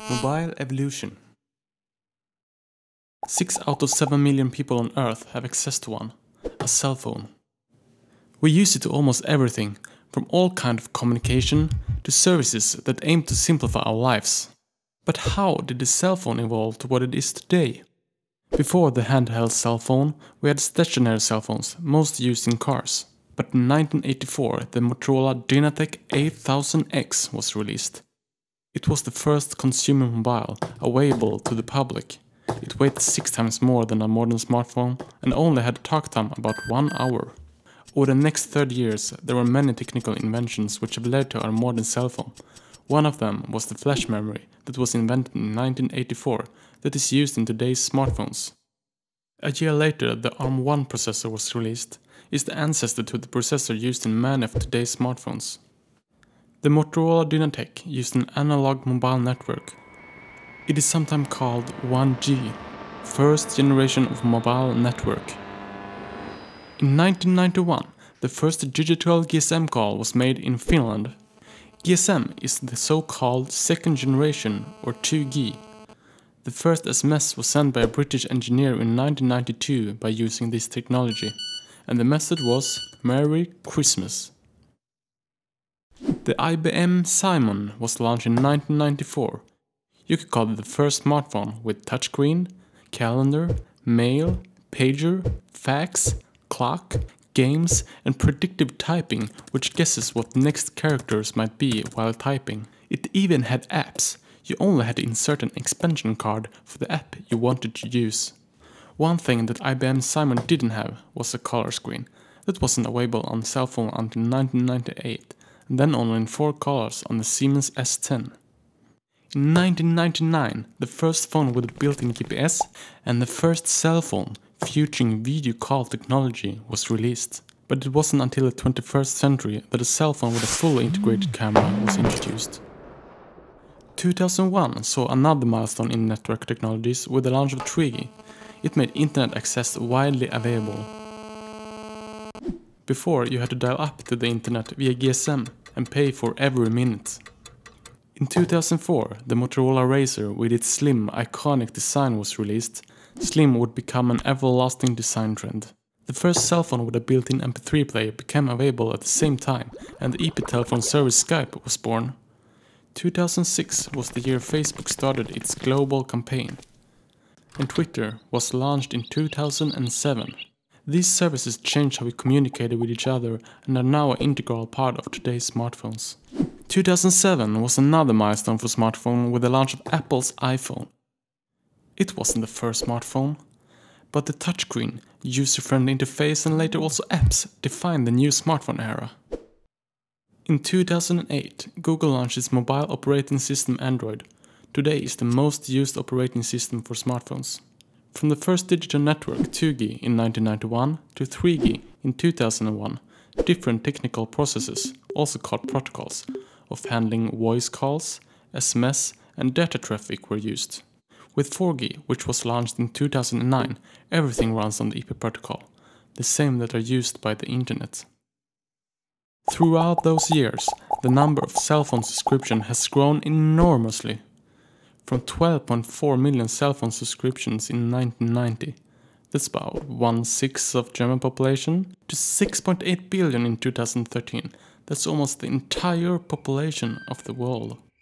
Mobile evolution. 6 out of 7 million people on Earth have access to one, a cell phone. We use it to almost everything, from all kinds of communication to services that aim to simplify our lives. But how did the cell phone evolve to what it is today? Before the handheld cell phone, we had stationary cell phones, most used in cars. But in 1984, the Motorola Dynatac 8000X was released. It was the first consumer mobile available to the public. It weighed 6 times more than a modern smartphone and only had a talk time about 1 hour. Over the next 30 years, there were many technical inventions which have led to our modern cell phone. One of them was the flash memory that was invented in 1984 that is used in today's smartphones. A year later, the ARM1 processor was released. It's the ancestor to the processor used in many of today's smartphones. The Motorola Dynatac used an analog mobile network. It is sometimes called 1G, first generation of mobile network. In 1991, the first digital GSM call was made in Finland. GSM is the so-called second generation, or 2G. The first SMS was sent by a British engineer in 1992 by using this technology, and the message was "Merry Christmas." The IBM Simon was launched in 1994. You could call it the first smartphone with touchscreen, calendar, mail, pager, fax, clock, games, and predictive typing, which guesses what the next characters might be while typing. It even had apps. You only had to insert an expansion card for the app you wanted to use. One thing that IBM Simon didn't have was a color screen. That wasn't available on the cell phone until 1998, and then only in 4 colors on the Siemens S10. In 1999, the first phone with a built-in GPS and the first cell phone featuring video call technology was released. But it wasn't until the 21st century that a cell phone with a fully integrated camera was introduced. 2001 saw another milestone in network technologies with the launch of 3G. It made internet access widely available. Before, you had to dial up to the internet via GSM and pay for every minute. In 2004, the Motorola Razr with its slim, iconic design was released. Slim would become an everlasting design trend. The first cell phone with a built-in MP3 player became available at the same time, and the IP telephone service Skype was born. 2006 was the year Facebook started its global campaign, and Twitter was launched in 2007. These services changed how we communicated with each other and are now an integral part of today's smartphones. 2007 was another milestone for smartphone with the launch of Apple's iPhone. It wasn't the first smartphone, but the touchscreen, user-friendly interface and later also apps defined the new smartphone era. In 2008, Google launched its mobile operating system Android. Today is the most used operating system for smartphones. From the first digital network 2G in 1991 to 3G in 2001, different technical processes, also called protocols, of handling voice calls, SMS and data traffic were used. With 4G, which was launched in 2009, everything runs on the IP protocol, the same that are used by the internet. Throughout those years, the number of cell phone subscriptions has grown enormously. From 12.4 million cell phone subscriptions in 1990, that's about 1/6 of German population, to 6.8 billion in 2013, that's almost the entire population of the world.